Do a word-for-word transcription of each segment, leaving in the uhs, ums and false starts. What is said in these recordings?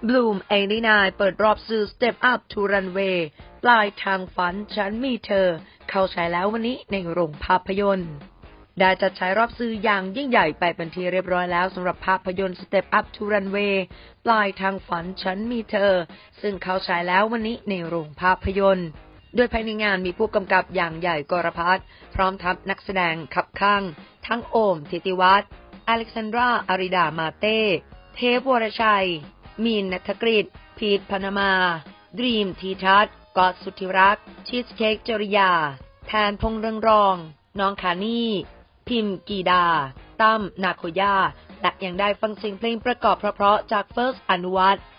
Bloom แปดสิบเก้าเปิดรอบสื่อ Step Up to Runway ปลายทางฝันฉันมีเธอเข้าฉายแล้ววันนี้ในโรงภาพยนตร์ได้จัดฉายรอบสื่ออย่างยิ่งใหญ่ไปเป็นที่เรียบร้อยแล้วสำหรับภาพยนตร์ Step Up to Runway ปลายทางฝันฉันมีเธอซึ่งเข้าฉายแล้ววันนี้ในโรงภาพยนตร์โดยภายในงานมีผู้กำกับอย่างใหญ่กรพัฒน์พร้อมทัพนักแสดงขับข้างทั้งโอมธิติวัฒน์อเล็กซานดราอาริดามาเต้เทพวรชัยมีนณัฐกฤษพีทพนมาดรีมทีทัศน์กอดสุทธิรักษ์ชีสเค้กจริยาแทนพงษ์เรืองรองน้องคานี่พิมพ์กีดาตั้มนาโคย่าและยังได้ฟังเสียงเพลงประกอบเพราะๆจากเฟิร์สอนุวัฒน์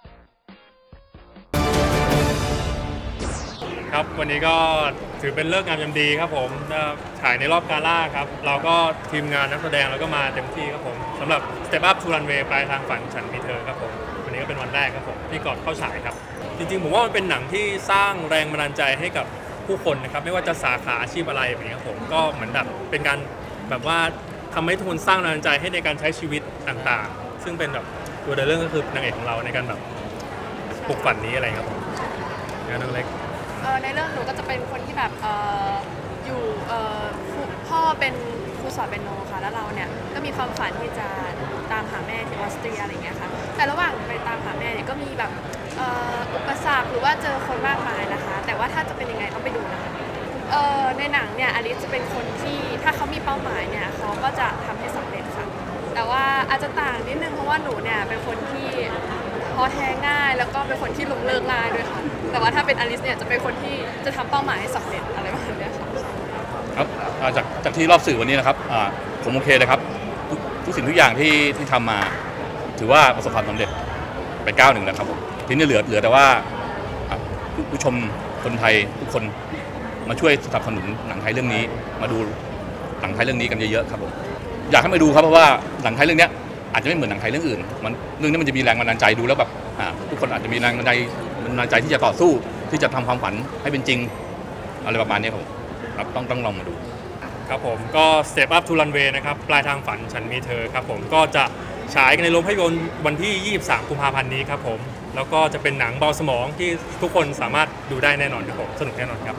ครับวันนี้ก็ถือเป็นเลิกงามยามดีครับผมฉายในรอบกาล่าครับเราก็ทีมงานนักแสดงเราก็มาเต็มที่ครับผมสำหรับ Step Up to Runway ปลายทางฝันฉันมีเธอครับผมวันนี้ก็เป็นวันแรกครับผมที่ก่อนเข้าฉายครับจริงๆผมว่ามันเป็นหนังที่สร้างแรงบันดาลใจให้กับผู้คนนะครับไม่ว่าจะสาขาอาชีพอะไรแบบนี้ครับผมก็เหมือนแบบเป็นการแบบว่าทำให้ทุกคนสร้างแรงบันดาลใจให้ในการใช้ชีวิตต่างๆซึ่งเป็นแบบตัวเรื่องก็คือนางเอกของเราในการแบบปลุกฝันนี้อะไรครับผมงานน้องเล็กในเรื่องหนูก็จะเป็นคนที่แบบอออยู่พ่อเป็นครูสอนเปียโนค่ะแล้วเราเนี่ยก็มีความฝันที่จะตามหาแม่ที่ออสเตรียอะไรเงี้ยค่ะแต่ระหว่างไปตามหาแม่เนี่ยก็มีแบบอุปสรรคหรือว่าเจอคนมากมายนะคะแต่ว่าถ้าจะเป็นยังไงต้องไปดูนะคะในหนังเนี่ยอลิซจะเป็นคนที่ถ้าเขามีเป้าหมายเนี่ยเขาก็จะทำให้สำเร็จค่ะแต่ว่าอาจจะต่างนิดนึงเพราะว่าหนูเนี่ยเป็นคนที่ท้อแท้ง่ายแล้วก็เป็นคนที่ล้มเลิกง่ายด้วยค่ะแต่ว่าถ้าเป็นอลิซเนี่ยจะเป็นคนที่จะทำเป้าหมายให้สำเร็จอะไรแบบนี้ค่ะครับจากจากที่รอบสื่อวันนี้นะครับผมโอเคนะครับทุกทุกสิ่งทุกอย่างที่ที่ทำมาถือว่าประสบความสำเร็จไปก้าวหนึ่งแล้วครับผมทีนี้เหลือเหลือแต่ว่าผู้ชมคนไทยทุกคนมาช่วยสนับสนุนหนังไทยเรื่องนี้มาดูหนังไทยเรื่องนี้กันเยอะๆครับผมอยากให้มาดูครับเพราะว่าหนังไทยเรื่องนี้อาจจะไม่เหมือนหนังไทยเรื่องอื่นมันเรื่องนี้มันจะมีแรงบันดาลใจดูแล้วแบบทุกคนอาจจะมีแรงบันดาลใจบันดาลใจที่จะต่อสู้ที่จะทำความฝันให้เป็นจริงอะไรประมาณนี้ผมครับต้องต้องลองมาดูครับผมก็ Step Up to Runway นะครับปลายทางฝันฉันมีเธอครับผมก็จะฉายในโรงภาพยนตร์วันที่ยี่สิบสามกุมภาพันธ์นี้ครับผมแล้วก็จะเป็นหนังเบาสมองที่ทุกคนสามารถดูได้แน่นอนครับผมสนุกแน่นอนครับ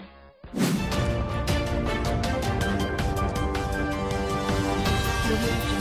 Thank you.